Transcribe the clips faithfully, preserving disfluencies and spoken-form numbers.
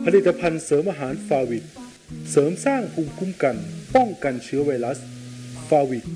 ผลิตภัณฑ์เสริมอาหารฟาวิดเสริมสร้างภูมิคุ้มกันป้องกันเชื้อไวรัสฟาวิด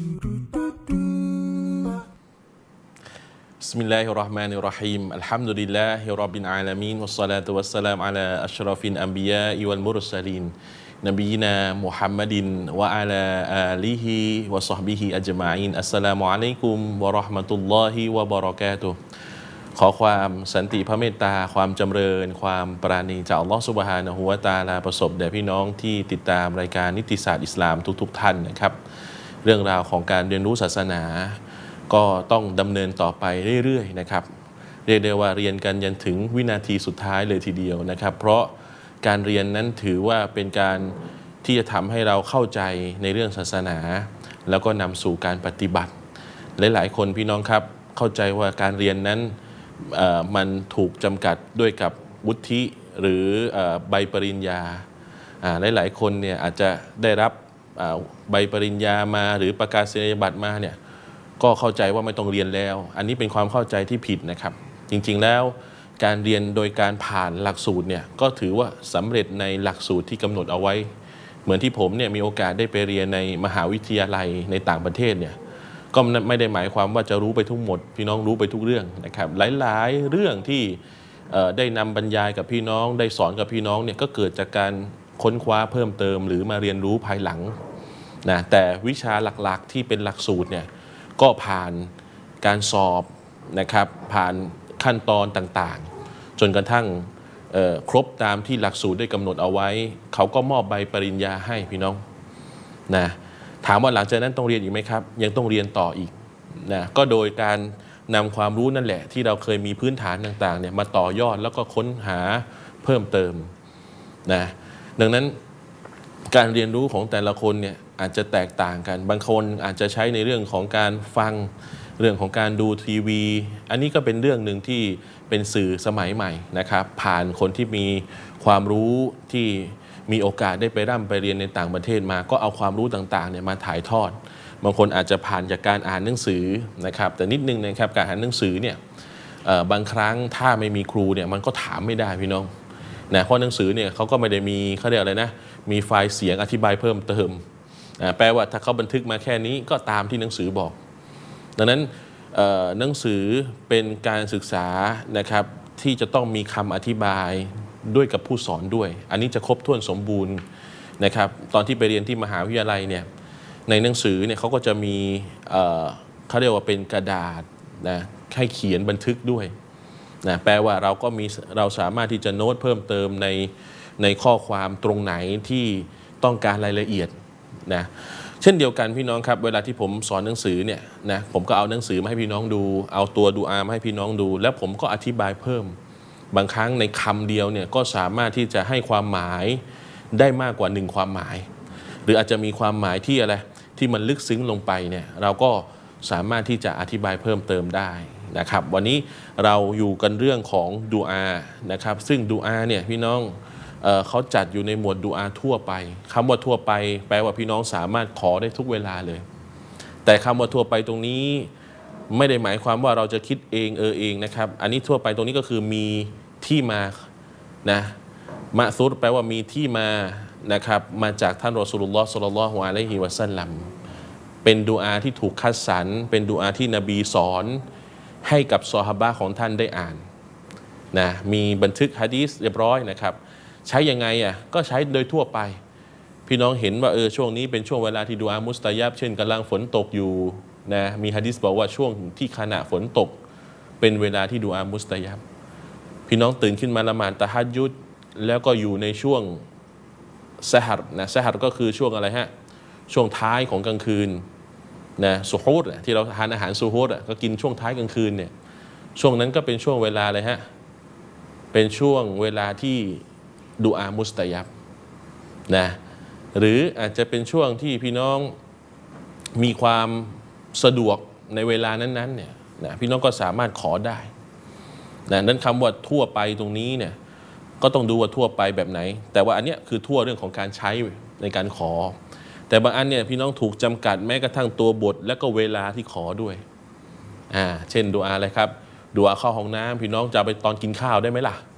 บิสมิลลาฮิรเราะห์มานิรเราะฮีมอัลฮัมดุลิลลาฮิร็อบบิลอาลามีนวัสศอลาตุวัสสลามุอะลาอัชรอฟิลอัมบิยาอิวัลมุรสลีนนบีนามุฮัมมัดินวะอะลาอาลิฮิวะศอฮบิฮิอัจมะอีนอัสสลามุอะลัยกุมวะเราะห์มะตุลลอฮิวะบะเราะกาตุฮ์ขอความสันติพระเมตตาความจำเริญความปราณีจากอัลลอฮฺซุบฮานะฮูวะตะอาลาประสบแด่พี่น้องที่ติดตามรายการนิติศาสตร์อิสลามทุกๆท่านนะครับเรื่องราวของการเรียนรู้ศาสนาก็ต้องดำเนินต่อไปเรื่อยๆนะครับเรียกได้ว่าเรียนกันยันถึงวินาทีสุดท้ายเลยทีเดียวนะครับเพราะการเรียนนั้นถือว่าเป็นการที่จะทำให้เราเข้าใจในเรื่องศาสนาแล้วก็นำสู่การปฏิบัติหลายๆคนพี่น้องครับเข้าใจว่าการเรียนนั้นมันถูกจำกัดด้วยกับวุฒิหรือใบปริญญาหลายๆคนเนี่ยอาจจะได้รับใบปริญญามาหรือประกาศนียบัตรมาเนี่ยก็เข้าใจว่าไม่ต้องเรียนแล้วอันนี้เป็นความเข้าใจที่ผิดนะครับจริงๆแล้วการเรียนโดยการผ่านหลักสูตรเนี่ยก็ถือว่าสำเร็จในหลักสูตรที่กำหนดเอาไว้เหมือนที่ผมเนี่ยมีโอกาสได้ไปเรียนในมหาวิทยาลัยในต่างประเทศเนี่ยก็ไม่ได้หมายความว่าจะรู้ไปทุกหมดพี่น้องรู้ไปทุกเรื่องนะครับหลายๆเรื่องที่ได้นำบรรยายกับพี่น้องได้สอนกับพี่น้องเนี่ยก็เกิดจากการค้นคว้าเพิ่มเติมหรือมาเรียนรู้ภายหลังนะแต่วิชาหลักๆที่เป็นหลักสูตรเนี่ยก็ผ่านการสอบนะครับผ่านขั้นตอนต่างๆจนกระทั่งครบตามที่หลักสูตรได้กำหนดเอาไว้เขาก็มอบใบปริญญาให้พี่น้องนะถามว่าหลังจากนั้นต้องเรียนอีกไหมครับยังต้องเรียนต่ออีกนะก็โดยการนำความรู้นั่นแหละที่เราเคยมีพื้นฐานต่างๆเนี่ยมาต่อยอดแล้วก็ค้นหาเพิ่มเติมนะดังนั้นการเรียนรู้ของแต่ละคนเนี่ยอาจจะแตกต่างกันบางคนอาจจะใช้ในเรื่องของการฟังเรื่องของการดูทีวีอันนี้ก็เป็นเรื่องหนึ่งที่เป็นสื่อสมัยใหม่นะครับผ่านคนที่มีความรู้ที่มีโอกาสได้ไปร่ำไปเรียนในต่างประเทศมาก็เอาความรู้ต่างๆเนี่ยมาถ่ายทอดบางคนอาจจะผ่านจากการอ่านหนังสือนะครับแต่นิดนึงนะครับการอ่านหนังสือเนี่ยบางครั้งถ้าไม่มีครูเนี่ยมันก็ถามไม่ได้พี่น้องนะเพราะหนังสือเนี่ยเขาก็ไม่ได้มีเขาเรียกอะไรนะมีไฟล์เสียงอธิบายเพิ่มเติมแปลว่าถ้าเขาบันทึกมาแค่นี้ก็ตามที่หนังสือบอกดังนั้นหนังสือเป็นการศึกษานะครับที่จะต้องมีคำอธิบายด้วยกับผู้สอนด้วยอันนี้จะครบถ้วนสมบูรณ์นะครับตอนที่ไปเรียนที่มหาวิทยาลัยเนี่ยในหนังสือเนี่ยเขาก็จะมีเขาเรียกว่าเป็นกระดาษนะให้เขียนบันทึกด้วยนะแปลว่าเราก็มีเราสามารถที่จะโน้ตเพิ่มเติมในในข้อความตรงไหนที่ต้องการรายละเอียดนะเช่นเดียวกันพี่น้องครับเวลาที่ผมสอนหนังสือเนี่ยนะผมก็เอาหนังสือมาให้พี่น้องดูเอาตัวดูอามาให้พี่น้องดูแล้วผมก็อธิบายเพิ่มบางครั้งในคำเดียวเนี่ยก็สามารถที่จะให้ความหมายได้มากกว่าหนึ่งความหมายหรืออาจจะมีความหมายที่อะไรที่มันลึกซึ้งลงไปเนี่ยเราก็สามารถที่จะอธิบายเพิ่มเติมได้นะครับวันนี้เราอยู่กันเรื่องของดูอานะครับซึ่งดูอาเนี่ยพี่น้องเอ่อเขาจัดอยู่ในหมวดดูอาทั่วไปคำว่าทั่วไปแปลว่าพี่น้องสามารถขอได้ทุกเวลาเลยแต่คำว่าทั่วไปตรงนี้ไม่ได้หมายความว่าเราจะคิดเองเออเองนะครับอันนี้ทั่วไปตรงนี้ก็คือมีที่มานะมะซุรแปลว่ามีที่มานะครับมาจากท่านรอซูลุลลอฮ์ ศ็อลลัลลอฮุอะลัยฮิวะซัลลัมเป็นดุอาที่ถูกคัดสรรเป็นดุอาที่นบีสอนให้กับซอฮาบะห์ของท่านได้อ่านนะมีบันทึกหะดีษเรียบร้อยนะครับใช้ยังไงอ่ะก็ใช้โดยทั่วไปพี่น้องเห็นว่าเออช่วงนี้เป็นช่วงเวลาที่ดุอามุสตะญับเช่นกำลังฝนตกอยู่นะมีหะดีษบอกว่าช่วงที่ขณะฝนตกเป็นเวลาที่ดุอามุสตะญับพี่น้องตื่นขึ้นมาละหมาดตะฮัจญุดแล้วก็อยู่ในช่วงซะฮัรนะซะฮัรก็คือช่วงอะไรฮะช่วงท้ายของกลางคืนนะซุฮูรที่เราทานอาหารซุฮูรก็กินช่วงท้ายกลางคืนเนี่ยช่วงนั้นก็เป็นช่วงเวลาเลยฮะเป็นช่วงเวลาที่ดุอามุสตะญับนะหรืออาจจะเป็นช่วงที่พี่น้องมีความสะดวกในเวลานั้นๆเนี่ยนะพี่น้องก็สามารถขอได้นะนั้นคำว่าทั่วไปตรงนี้เนี่ยก็ต้องดูว่าทั่วไปแบบไหนแต่ว่าอันเนี้ยคือทั่วเรื่องของการใช้ในการขอแต่บางอันเนี่ยพี่น้องถูกจำกัดแม้กระทั่งตัวบทและก็เวลาที่ขอด้วยอ่าเช่นดุอาอะไรครับดุอาเข้าห้องน้ำพี่น้องจะไปตอนกินข้าวได้ไหมล่ะ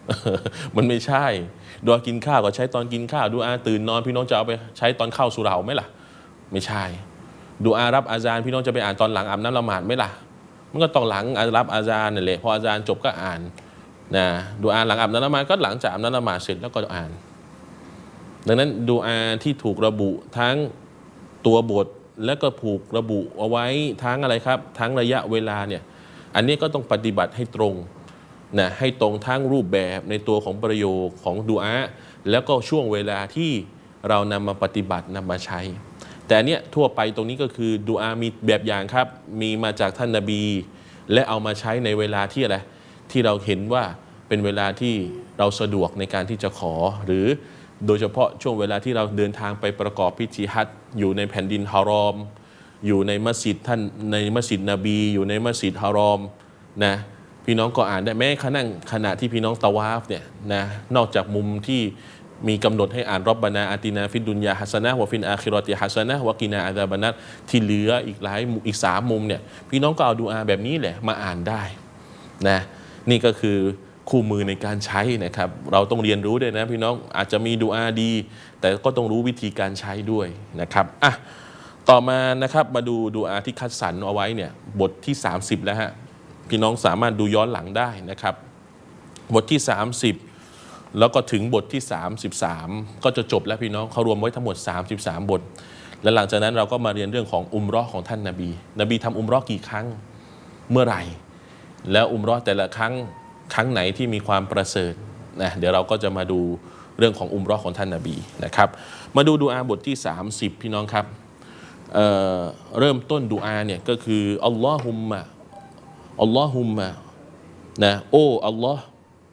มันไม่ใช่ดูอากินข้าวก็ใช้ตอนกินข้าวดูอาตื่นนอนพี่น้องจะเอาไปใช้ตอนเข้าสุราไหมล่ะไม่ใช่ดูอารับอาจารย์พี่น้องจะไปอ่านตอนหลังอาบน้ำละหมาดไหมล่ะมันก็ต้องหลังรับอาจารย์นี่แหละพออาจารย์จบก็อ่านนะดูอาหลังอาบน้ำละหมาดก็หลังจากอาบน้ำละหมาดเสร็จแล้วก็อ่านดังนั้นดูอาที่ถูกระบุทั้งตัวบทและก็ผูกระบุเอาไว้ทั้งอะไรครับทั้งระยะเวลาเนี่ยอันนี้ก็ต้องปฏิบัติให้ตรงนะให้ตรงทั้งรูปแบบในตัวของประโยคของดุอาแล้วก็ช่วงเวลาที่เรานำมาปฏิบัตินำมาใช้แต่เนี้ยทั่วไปตรงนี้ก็คือดุอามีแบบอย่างครับมีมาจากท่านนบีและเอามาใช้ในเวลาที่อะไรที่เราเห็นว่าเป็นเวลาที่เราสะดวกในการที่จะขอหรือโดยเฉพาะช่วงเวลาที่เราเดินทางไปประกอบพิธีฮัจญ์อยู่ในแผ่นดินฮารอมอยู่ในมัสยิดท่านในมัสยิดนบีอยู่ในมัสยิดฮารอมนะพี่น้องก็อ่านได้แม้ขณะขณะที่พี่น้องตะวาฟเนี่ยนะนอกจากมุมที่มีกำหนดให้อ่านรบบานาอาตินาฟิดดุนยาฮัสนะวะฟินอาคิรอติฮัสนะวะกินาอาซาบันนัรที่เหลืออีกหลายอีกสามมุมเนี่ยพี่น้องก็เอาดูอาแบบนี้แหละมาอ่านได้นะนี่ก็คือคู่มือในการใช้นะครับเราต้องเรียนรู้ด้วยนะพี่น้องอาจจะมีดูอาดี แต่ก็ต้องรู้วิธีการใช้ด้วยนะครับอ่ะต่อมานะครับมาดูดูอาที่คัดสรรเอาไว้เนี่ยบทที่สามสิบแล้วฮะพี่น้องสามารถดูย้อนหลังได้นะครับบทที่สามสิบแล้วก็ถึงบทที่สามสิบสามก็จะจบแล้วพี่น้องเขารวมไว้ทั้งหมดสามสิบสามบทและหลังจากนั้นเราก็มาเรียนเรื่องของอุมเราะห์ของท่านนบีนบีทำอุมเราะห์กี่ครั้งเมื่อไหร่แล้วอุมเราะห์แต่ละครั้งครั้งไหนที่มีความประเสริฐนะเดี๋ยวเราก็จะมาดูเรื่องของอุมเราะห์ของท่านนบีนะครับมาดูดูอาบทที่สามสิบพี่น้องครับ เอ่อ เริ่มต้นดูอาเนี่ยก็คืออัลลอฮุมมะอัลลอฮุมมะนะโอ้อัลลอฮ์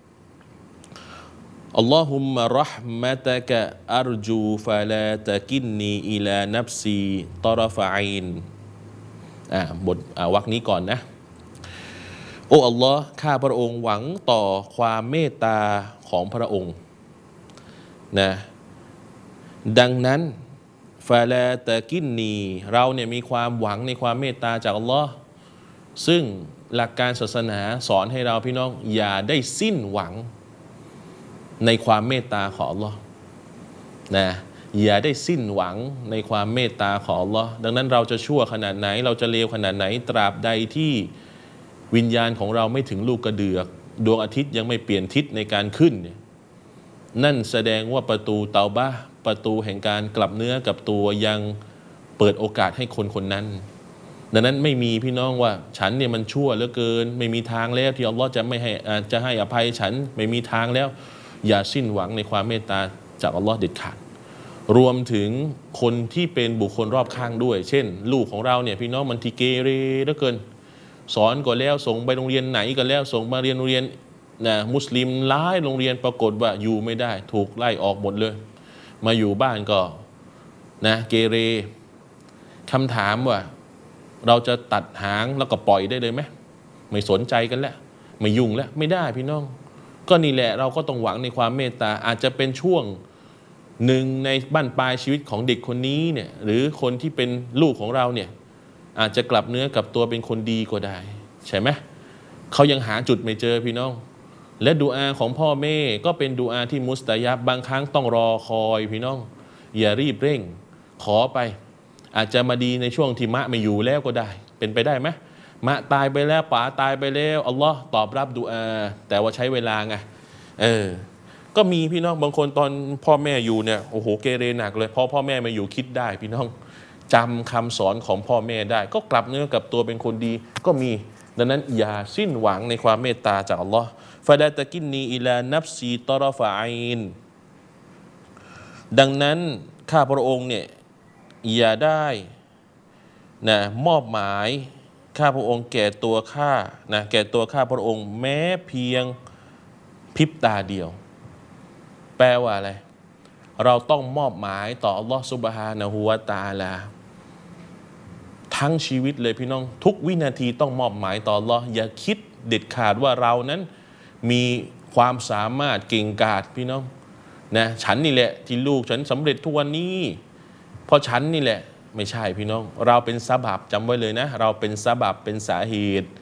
อัลลอฮุมมะเราะห์มะตะกะอัรจูฟะลาตะกินนีอิลานัฟซีตอรฟะอินอ่าบทอ่าวรรคนี้ก่อนนะโอ้อัลลอฮ์ข้าพระองค์หวังต่อความเมตตาของพระองค์นะดังนั้นฟาลาตะกินนีเราเนี่ยมีความหวังในความเมตตาจากอัลลอฮ์ซึ่งหลักการศาสนาสอนให้เราพี่น้องอย่าได้สิ้นหวังในความเมตตาของอัลลอฮ์นะอย่าได้สิ้นหวังในความเมตตาของอัลลอฮ์ดังนั้นเราจะชั่วขนาดไหนเราจะเลวขนาดไหนตราบใดที่วิญญาณของเราไม่ถึงลูกกระเดือกดวงอาทิตย์ยังไม่เปลี่ยนทิศในการขึ้นเนี่ยนั่นแสดงว่าประตูเตาบะห์ประตูแห่งการกลับเนื้อกับตัวยังเปิดโอกาสให้คนคนนั้นดังนั้นไม่มีพี่น้องว่าฉันเนี่ยมันชั่วเหลือเกินไม่มีทางแล้วที่อัลลอฮ์จะไม่ให้จะให้อภัยฉันไม่มีทางแล้วอย่าสิ้นหวังในความเมตตาจากอัลลอฮ์เด็ดขาดรวมถึงคนที่เป็นบุคคลรอบข้างด้วยเช่นลูกของเราเนี่ยพี่น้องมันทีเกเรเหลือเกินสอนก็แล้วส่งไปโรงเรียนไหนก็แล้วส่งมาเรียนโรงเรียนนะมุสลิมหลายโรงเรียนปรากฏว่าอยู่ไม่ได้ถูกไล่ออกหมดเลยมาอยู่บ้านก็นะเกเรคำถามว่าเราจะตัดหางแล้วก็ปล่อยได้เลยไหมไม่สนใจกันแล้วไม่ยุ่งแล้วไม่ได้พี่น้องก็นี่แหละเราก็ต้องหวังในความเมตตาอาจจะเป็นช่วงหนึ่งในบั้นปลายชีวิตของเด็กคนนี้เนี่ยหรือคนที่เป็นลูกของเราเนี่ยอาจจะกลับเนื้อกลับตัวเป็นคนดีก็ได้ใช่ไหมเขายังหาจุดไม่เจอพี่น้องและดูอาของพ่อแม่ก็เป็นดูอาที่มุสตะญับบางครั้งต้องรอคอยพี่น้องอย่ารีบเร่งขอไปอาจจะมาดีในช่วงที่มะไม่อยู่แล้วก็ได้เป็นไปได้ไหมมะตายไปแล้วป๋าตายไปแล้วอัลลอฮ์ตอบรับดูอาแต่ว่าใช้เวลาไงเออก็มีพี่น้องบางคนตอนพ่อแม่อยู่เนี่ยโอ้โหเกเรหนักเลยพอพ่อแม่มาอยู่คิดได้พี่น้องจำคำสอนของพ่อแม่ได้ก็กลับเนื้อกลับตัวเป็นคนดีก็มีดังนั้นอย่าสิ้นหวังในความเมตตาจากอัลลอฮ์ฟาดาตะกินนีอิลานัฟซีตอรฟะอินดังนั้นข้าพระองค์เนี่ยอย่าได้นะมอบหมายข้าพระองค์แก่ตัวข้านะแก่ตัวข้าพระองค์แม้เพียงพริบตาเดียวแปลว่าอะไรเราต้องมอบหมายต่ออัลลอฮฺซุบฮานะฮูวะตะอาลาทั้งชีวิตเลยพี่น้องทุกวินาทีต้องมอบหมายต่ออัลลอฮ์อย่าคิดเด็ดขาดว่าเรานั้นมีความสามารถเก่งกาจพี่น้องนะฉันนี่แหละที่ลูกฉันสำเร็จทุกวันนี้เพราะฉันนี่แหละไม่ใช่พี่น้องเราเป็นซะบับจำไว้เลยนะเราเป็นซะบับเป็นสาเหตุ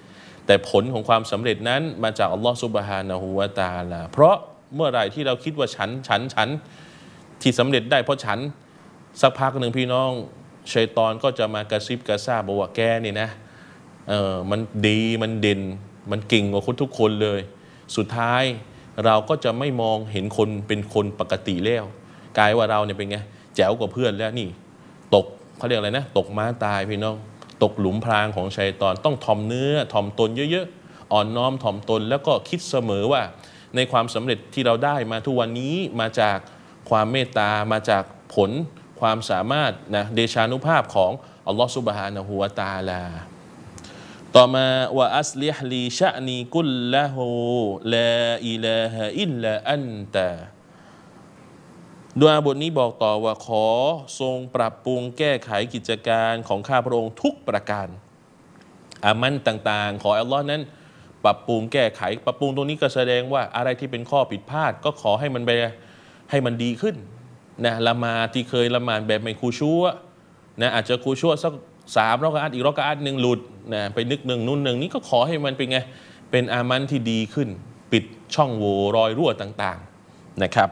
แต่ผลของความสำเร็จนั้นมาจากอัลลอฮฺซุบฮานะฮูวะตะอาลาเพราะเมื่อไหร่ที่เราคิดว่าฉันฉันฉันที่สำเร็จได้เพราะฉันสักพักหนึ่งพี่น้องชัยฏอนก็จะมากระซิบกระซาบบอกว่าแกนี่นะเออมันดีมันเด่นมันเก่งกว่าคนทุกคนเลยสุดท้ายเราก็จะไม่มองเห็นคนเป็นคนปกติแล้วกลายว่าเราเนี่ยเป็นไงแจ๋วกว่าเพื่อนแล้วนี่ตกเขาเรียกอะไรนะตกม้าตายพี่น้องตกหลุมพรางของชัยฏอนต้องถ่อมเนื้อถ่อมตนเยอะๆอ่อนน้อมถ่อมตนแล้วก็คิดเสมอว่าในความสำเร็จที่เราได้มาทุกวันนี้มาจากความเมตตามาจากผลความสามารถนะเดชานุภาพของอัลลอฮฺซุบฮานะฮูวะตะอาลาต่อมาว่าอัสลิฮลีชะนีกุลละฮูลาอิลาฮะอิลลาอันตะดุอาบทนี้บอกต่อว่าขอทรงปรับปรุงแก้ไขกิจการของข้าพระองค์ทุกประการอามันต่างๆขออัลลอฮ์นั้นปรับปรุงแก้ไขปรับปรุงตรงนี้ก็แสดงว่าอะไรที่เป็นข้อผิดพลาดก็ขอให้มันไปให้มันดีขึ้นนะละมาที่เคยละหมาดแบบไม่คูชัวนะอาจจะคูชัวสักสามรอกะอัตอีกรอกะอัตหนึ่งหลุดนะไปนึกหนึ่งนู่นหนึ่งนี้ก็ขอให้มันเป็นไงเป็นอามันที่ดีขึ้นปิดช่องโหว่รอยรั่วต่างๆนะครับ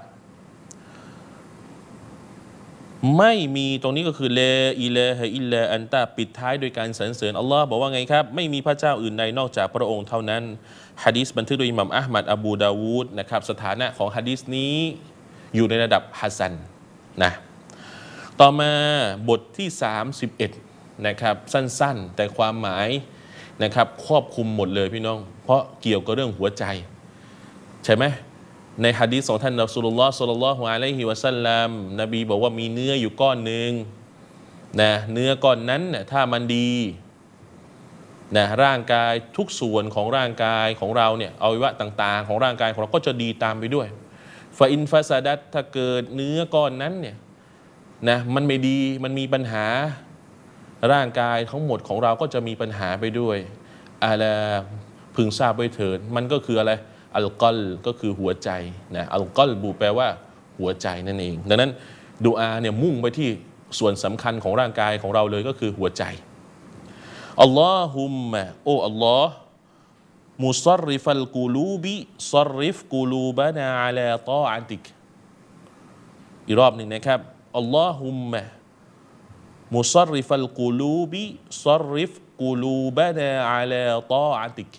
ไม่มีตรงนี้ก็คือลาอิลาฮะอิลลาอันตะปิดท้ายโดยการสรรเสริญอัลลอฮ์บอกว่าไงครับไม่มีพระเจ้าอื่นใดนอกจากพระองค์เท่านั้นหะดีษบันทึกโดยอิหม่ามอะห์มัดอบูดาวูดนะครับสถานะของหะดีษนี้อยู่ในระดับฮัสซันนะต่อมาบทที่สามสิบเอ็ดนะครับสั้นๆแต่ความหมายนะครับครอบคลุมหมดเลยพี่น้องเพราะเกี่ยวกับเรื่องหัวใจใช่ไหมในหะดีษของท่านรอซูลุลลอฮ์ศ็อลลัลลอฮุอะลัยฮิวะซัลลัมนบีบอกว่ามีเนื้ออยู่ก้อนหนึ่งนะเนื้อก้อนนั้นนะถ้ามันดีนะร่างกายทุกส่วนของร่างกายของเราเนี่ยอวัยวะต่างๆของร่างกายของเราก็จะดีตามไปด้วยฟาอินฟาซาดัตถ้าเกิดเนื้อก้อนนั้นเนี่ยนะมันไม่ดีมันมีปัญหาร่างกายทั้งหมดของเราก็จะมีปัญหาไปด้วยอาลาพึงทราบไว้เถิดมันก็คืออะไรอัลกอลก็คือหัวใจนะอัลกอลบูแปลว่าหัวใจนั่นเองดังนั้นดุอาเนี่ยมุ่งไปที่ส่วนสำคัญของร่างกายของเราเลยก็คือหัวใจอัลลอฮุมมะโอ้อัลลอฮ์มุซัรริฟัลกูลูบิซัรริฟกูลูบะนาอะลาตออะติกอีกรอบหนึ่งนะครับอัลลอฮุมมะมุซัรริฟัลกูลูบิซัรริฟกูลูบะนาอะลาตออะติก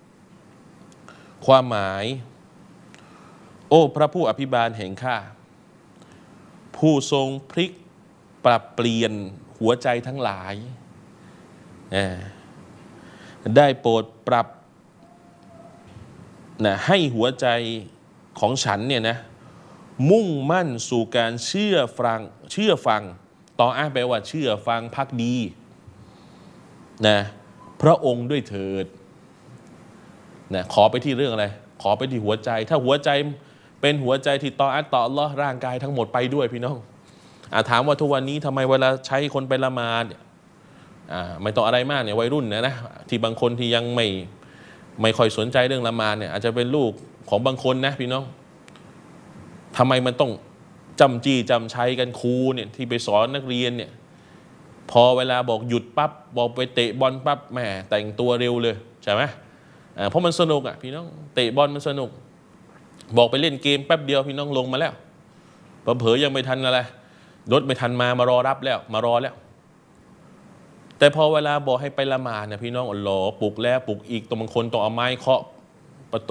ความหมายโอ้พระผู้อภิบาลแห่งข้าผู้ทรงพลิกปรับเปลี่ยนหัวใจทั้งหลายได้โปรดปรับนะให้หัวใจของฉันเนี่ยนะมุ่งมั่นสู่การเชื่อฟังเชื่อฟังต่ออ้างแปลว่าเชื่อฟังภักดีนะพระองค์ด้วยเถิดนะขอไปที่เรื่องอะไรขอไปที่หัวใจถ้าหัวใจเป็นหัวใจที่ต่ออัตต่ออัลลอฮ์ร่างกายทั้งหมดไปด้วยพี่น้องอาถามว่าทุกวันนี้ทำไมเวลาใช้คนไปละหมาดเนี่ยไม่ต้องอะไรมากเนี่ยวัยรุ่นนะนะที่บางคนที่ยังไม่ไม่ค่อยสนใจเรื่องละหมาดเนี่ยอาจจะเป็นลูกของบางคนนะพี่น้องทำไมมันต้องจำจี้จำชัยกันครูเนี่ยที่ไปสอนนักเรียนเนี่ยพอเวลาบอกหยุดปั๊บบอกไปเตะบอลปั๊บแหมแต่งตัวเร็วเลยใช่ไหมเพราะมันสนุกอ่ะพี่น้องเตะบอลมันสนุกบอกไปเล่นเกมแป๊บเดียวพี่น้องลงมาแล้วเผลอๆยังไม่ทันอะไรรถไม่ทันมามารอรับแล้วมารอแล้วแต่พอเวลาบอกให้ไปละหมาดเนี่ยพี่น้องอ๋อหลอปลุกแล้วปลุกอีกตัวบางคนต้องเอาไม้เคาะประตู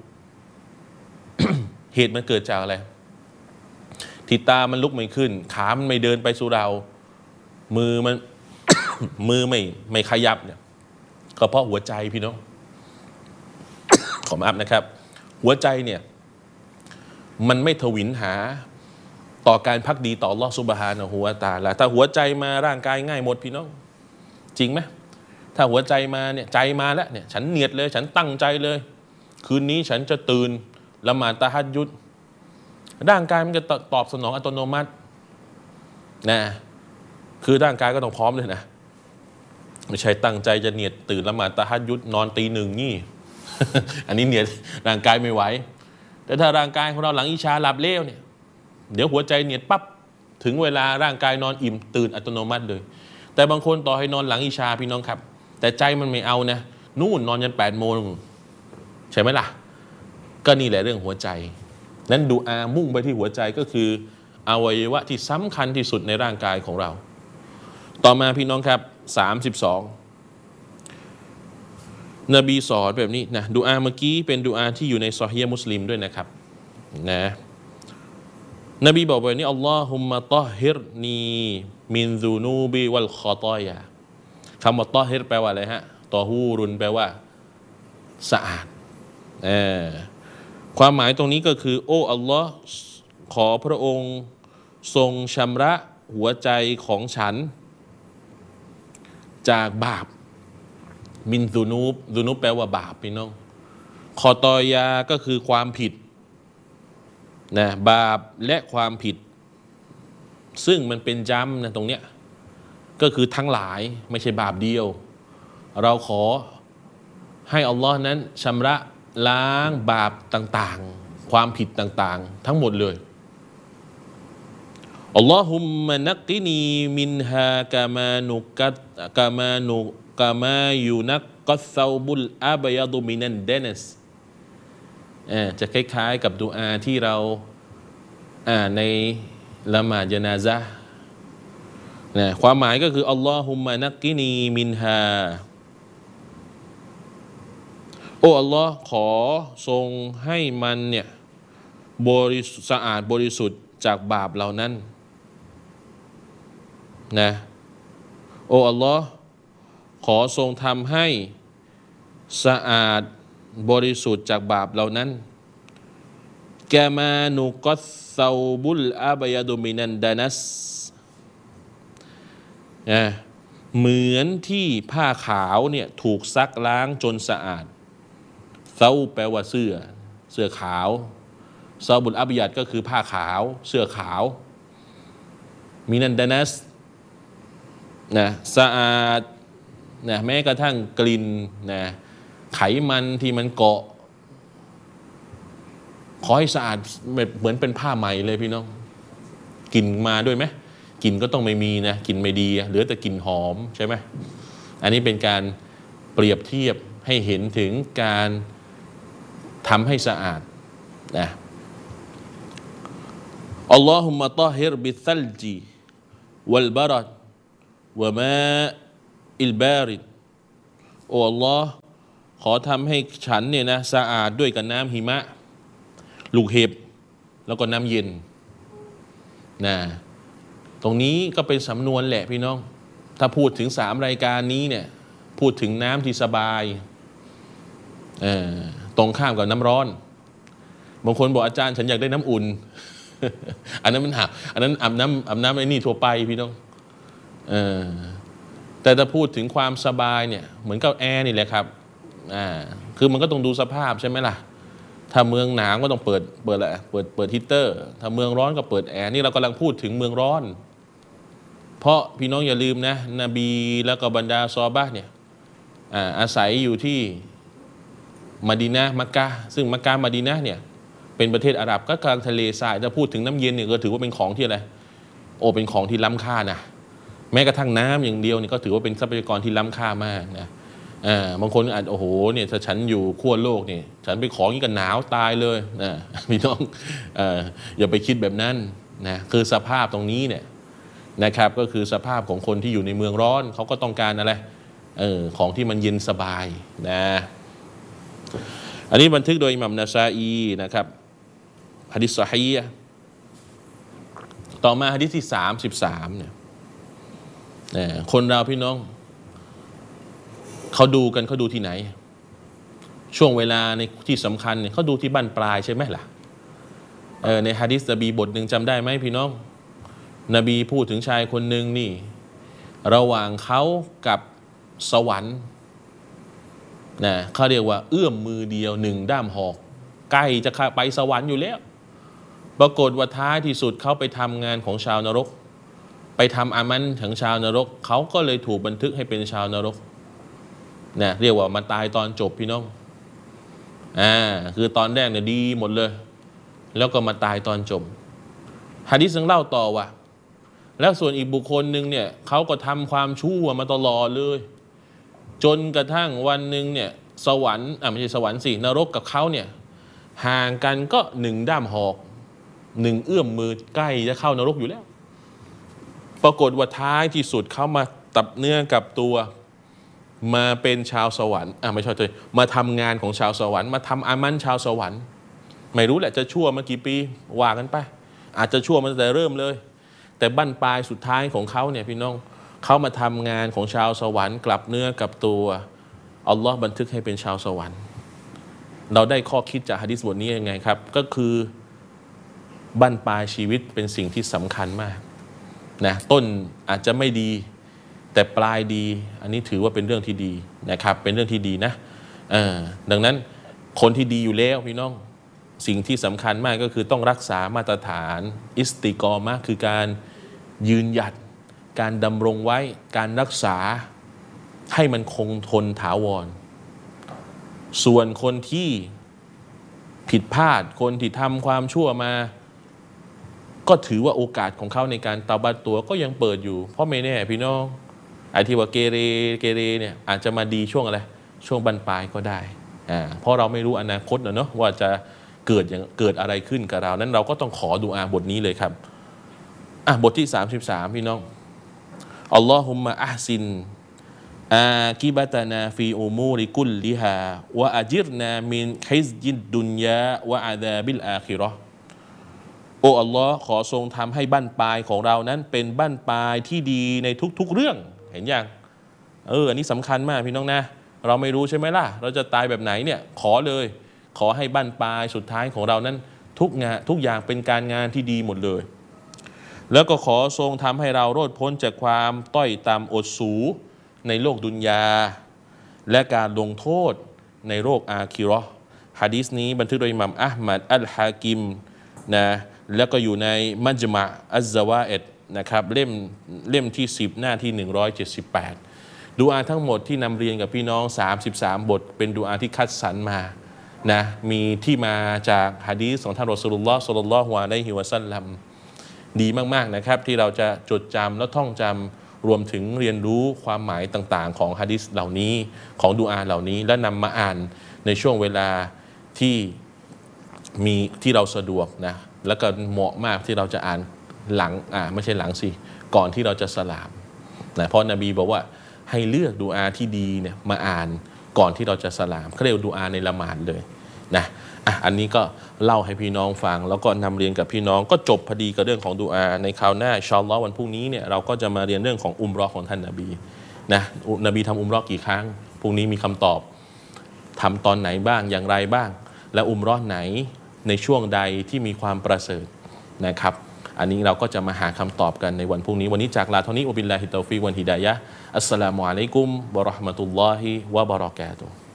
เหตุมันเกิดจากอะไรที่ตามันลุกไม่ขึ้นขามันไม่เดินไปสู่เรามือมัน มือไม่ไม่ขยับเนี่ยก็เพราะหัวใจพี่น้อง ขอมาอัพนะครับหัวใจเนี่ยมันไม่ทวินหาต่อการภักดีต่ออัลเลาะห์ซุบฮานะฮูวะตะอาลาถ้าหัวใจมาร่างกายง่ายหมดพี่น้องจริงไหมถ้าหัวใจมาเนี่ยใจมาแล้วเนี่ยฉันเนียดเลยฉันตั้งใจเลยคืนนี้ฉันจะตื่นละหมาดตะฮัจญุดร่างกายมันจะตอบสนองอัตโนมัตินะคือร่างกายก็ต้องพร้อมเลยนะไม่ใช่ตั้งใจจะเนียดตื่นละหมาดตะฮัจญุดนอนตีหนึ่งนี่ อันนี้เนี่ยร่างกายไม่ไหวแต่ถ้าร่างกายของเราหลังอิชาหลับเร็วเนี่ยเดี๋ยวหัวใจเนียดปั๊บถึงเวลาร่างกายนอนอิ่มตื่นอัตโนมัติเลยแต่บางคนต่อให้นอนหลังอิชาพี่น้องครับแต่ใจมันไม่เอานะนู่นนอนยันแปดโมงใช่ไหมล่ะก็นี่แหละเรื่องหัวใจนั้นดูอามุ่งไปที่หัวใจก็คืออวัยวะที่สำคัญที่สุดในร่างกายของเราต่อมาพี่น้องครับสามสิบสองนบีสอนแบบนี้นะดูอาเมื่อกี้เป็นดูอาที่อยู่ในซอฮีฮ์มุสลิมด้วยนะครับนะนบีบอกแบบนี้อัลลอฮุมมะตอฮิรนีมินซูนูบิวัลคอตอยาคำว่าตอฮิรแปลว่าอะไรฮะตอฮูรุนแปลว่าสะอาดเออความหมายตรงนี้ก็คือโอ้อัลลอฮ์ขอพระองค์ทรงชำระหัวใจของฉันจากบาปมินซูนูบซูนูบแปลว่าบาปพี่น้องคอตอยาก็คือความผิดนะบาปและความผิดซึ่งมันเป็นจัมนะตรงเนี้ยก็คือทั้งหลายไม่ใช่บาปเดียวเราขอให้อัลลอฮ์นั้นชำระล้างบาปต่างๆความผิดต่างๆทั้งหมดเลยอัลลอฮุมมะนักกินีมินฮากามานุกัตกามานุกามายูนักกัสซาบุลอาบยาดุมินันเดนสจะคล้ายๆกับดุอาที่เราอ่านในละหมาดญะนาซะห์นะความหมายก็คืออัลลอฮุมมะนักกินีมินฮาโอ้อัลลอฮ์ขอทรงให้มันเนี่ยบริสุทธิ์สะอาดบริสุทธิ์จากบาปเหล่านั้นนะโอ้อัลลอฮ์ขอทรงทำให้สะอาดบริสุทธิ์จากบาปเหล่านั้นกามานุกัสซาบุลอาบยาดุมินันดานัสนะเหมือนที่ผ้าขาวเนี่ยถูกซักล้างจนสะอาดเซาแปลว่าเสื้อเสื้อขาวซาบุลอาบยัดก็คือผ้าขาวเสื้อขาวมินันดานัสนะสะอาดนะแม้กระทั่งกลิ่นนะไขมันที่มันเกาะขอให้สะอาดเหมือนเป็นผ้าใหม่เลยพี่น้องกลิ่นมาด้วยไหมกลิ่นก็ต้องไม่มีนะกลิ่นไม่ดีเหลือแต่กลิ่นหอมใช่ไหมอันนี้เป็นการเปรียบเทียบให้เห็นถึงการทำให้สะอาดนะอัลลอฮุมะตอฮิรบิซัลจีวัลบารัดวะมาอิลบาริดโอ้อัลลอฮ์ขอทำให้ฉันเนี่ยนะสะอาดด้วยกับน้ำหิมะลูกเห็บแล้วก็น้ำเย็นนะตรงนี้ก็เป็นสำนวนแหละพี่น้องถ้าพูดถึงสามรายการนี้เนี่ยพูดถึงน้ำที่สบายเออตรงข้ามกับน้ำร้อนบางคนบอกอาจารย์ฉันอยากได้น้ำอุ่น อันนั้นมันหาอันนั้นอาบน้ำอาบน้ำไอ้นี่ทั่วไปพี่น้องเออแต่ถ้าพูดถึงความสบายเนี่ยเหมือนกับแอร์นี่แหละครับอ่าคือมันก็ต้องดูสภาพใช่ไหมล่ะถ้าเมืองหนาวก็ต้องเปิดเปิดอะไรเปิดเปิดฮีตเตอร์ถ้าเมืองร้อนก็เปิดแอร์นี่เรากำลังพูดถึงเมืองร้อนเพราะพี่น้องอย่าลืมนะนบีแล้วก็บรรดาซอฮาบะห์เนี่ยอ่าอาศัยอยู่ที่มะดีนะห์มักกะฮ์ซึ่งมักกะฮ์มะดีนะห์เนี่ยเป็นประเทศอาหรับก็กลางทะเลทรายถ้าพูดถึงน้ำเย็นเนี่ยก็ถือว่าเป็นของที่อะไรโอ้เป็นของที่ล้ำค่านะแม้กระทั่งน้ำอย่างเดียวเนี่ยก็ถือว่าเป็นทรัพยากรที่ล้ำค่ามากนะอ่าบางคนอาจโอ้โหเนี่ยถ้าฉันอยู่ขั้วโลกเนี่ยฉันไปของนี่ก็หนาวตายเลยนะพี่น้องเอ่ออย่าไปคิดแบบนั้นนะคือสภาพตรงนี้เนี่ยนะครับก็คือสภาพของคนที่อยู่ในเมืองร้อนเขาก็ต้องการอะไรเออของที่มันเย็นสบายนะอันนี้บันทึกโดยอิหม่ามนาซาอีนะครับหะดีษซอฮีฮ์ต่อมาหะดีษที่สามสิบสามเนี่ยคนเราพี่น้องเขาดูกันเขาดูที่ไหนช่วงเวลาในที่สำคัญเนี่ยเขาดูที่บั้นปลายใช่ไหมล่ะเออในหะดีษนบีบทหนึ่งจำได้ไหมพี่น้องนบีพูดถึงชายคนหนึ่งนี่ระหว่างเขากับสวรรค์นะเขาเรียกว่าเอื้อมมือเดียวหนึ่งด้ามหอกใกล้จะไปสวรรค์อยู่แล้วปรากฏว่าท้ายที่สุดเขาไปทำงานของชาวนรกไปทำอามันของชาวนรกเขาก็เลยถูกบันทึกให้เป็นชาวนรกนะเรียกว่ามาตายตอนจบพี่น้องอ่าคือตอนแรกเนี่ยดีหมดเลยแล้วก็มาตายตอนจบหะดีษยังเล่าต่อว่าแล้วส่วนอีกบุคคลหนึ่งเนี่ยเขาก็ทำความชั่วมาตลอดเลยจนกระทั่งวันหนึ่งเนี่ยสวรรค์อ่ะไม่ใช่สวรรค์สินรกกับเขาเนี่ยห่างกันก็หนึ่งด้ามหอกหนึ่งเอื้อมมือใกล้จะเข้านรกอยู่แล้วปรากฏว่าท้ายที่สุดเขามาตับเนื้อกับตัวมาเป็นชาวสวรรค์อ่ะไม่ใช่เลยมาทำงานของชาวสวรรค์มาทำอามันชาวสวรรค์ไม่รู้แหละจะชั่วมากี่ปีว่ากันไปอาจจะชั่วมาตั้งแต่เริ่มเลยแต่บั้นปลายสุดท้ายของเขาเนี่ยพี่น้องเขามาทำงานของชาวสวรรค์กลับเนื้อกับตัวอัลลอฮ์บันทึกให้เป็นชาวสวรรค์เราได้ข้อคิดจากหะดีษบทนี้ยังไงครับก็คือบั้นปลายชีวิตเป็นสิ่งที่สำคัญมากนะต้นอาจจะไม่ดีแต่ปลายดีอันนี้ถือว่าเป็นเรื่องที่ดีนะครับเป็นเรื่องที่ดีนะเออดังนั้นคนที่ดีอยู่แล้วพี่น้องสิ่งที่สำคัญมากก็คือต้องรักษามาตรฐานอิสติกอมะคือการยืนหยัดการดำรงไว้การรักษาให้มันคงทนถาวรส่วนคนที่ผิดพลาดคนที่ทำความชั่วมาก็ถือว่าโอกาสของเขาในการเตาบัตตัวก็ยังเปิดอยู่เพราะไม่แน่พี่น้องไอ้ที่ว่าเกเรเกเรเนี่ยอาจจะมาดีช่วงอะไรช่วงบรรปลายก็ได้อ่าเพราะเราไม่รู้อนาคตนะเนาะว่าจะเกิดอย่างเกิดอะไรขึ้นกับเรานั้นเราก็ต้องขอดุอาบทนี้เลยครับอ่ะบทที่สามสิบสามพี่น้องอัลลอฮุมมะอัฮซินอากิบะตานาฟีอุมูริกุลลิฮาวะอัจิรนามินฮิซยิดดุนยา วะอาซาบิลอาคิเราะห์โอ้อัลลอฮ์ขอทรงทำให้บั้นปลายของเรานั้นเป็นบั้นปลายที่ดีในทุกๆเรื่องเห็นยังเอออันนี้สำคัญมากพี่น้องนะเราไม่รู้ใช่ไหมล่ะเราจะตายแบบไหนเนี่ยขอเลยขอให้บั้นปลายสุดท้ายของเรานั้นทุกงานทุกอย่างเป็นการงานที่ดีหมดเลยแล้วก็ขอทรงทำให้เรารอดพ้นจากความต้อยต่ำอดสูในโลกดุนยาและการลงโทษในโลกอาคิเราะห์หะดีษนี้บันทึกโดยอิหม่ามอะห์มัดอัลฮากิมนะแล้วก็อยู่ในมัจมะอัซซะวาอิดนะครับเล่มเล่มที่สิบหน้าที่หนึ่งร้อยเจ็ดสิบแปดดุอาทั้งหมดที่นำเรียนกับพี่น้องสามสิบสามบทเป็นดุอาที่คัดสรรมานะมีที่มาจากหะดีษของท่านรอซูลุลลอฮ์ศ็อลลัลลอฮุอะลัยฮิวะซัลลัมดีมากๆนะครับที่เราจะจดจำและท่องจำรวมถึงเรียนรู้ความหมายต่างๆของหะดีษเหล่านี้ของดุอาเหล่านี้และนำมาอ่านในช่วงเวลาที่มีที่เราสะดวกนะแล้วก็เหมาะมากที่เราจะอ่านหลังอ่าไม่ใช่หลังสิก่อนที่เราจะสลามนะเพราะนบีบอกว่าให้เลือกดุอาที่ดีเนี่ยมาอ่านก่อนที่เราจะสลามเขาเรียกดุอาในละหมาดเลยนะอ่ะอันนี้ก็เล่าให้พี่น้องฟังแล้วก็นำเรียนกับพี่น้องก็จบพอดีกับเรื่องของดุอาในคราวหน้าอินชาอัลลอฮ์วันพรุ่งนี้เนี่ยเราก็จะมาเรียนเรื่องของอุมเราะห์ของท่านนบีนะนบีทำอุมเราะห์กี่ครั้งพรุ่งนี้มีคำตอบทำตอนไหนบ้างอย่างไรบ้างและอุมเราะห์ไหนในช่วงใดที่มีความประเสริฐนะครับอันนี้เราก็จะมาหาคำตอบกันในวันพรุ่งนี้วันนี้จากลาเท่านี้วะบิลลาฮิตตอฟิกวันฮิดายะฮ์อัสสลามุอะลัยกุมวะเราะห์มะตุลลอฮิวะบะเราะกาตุฮ์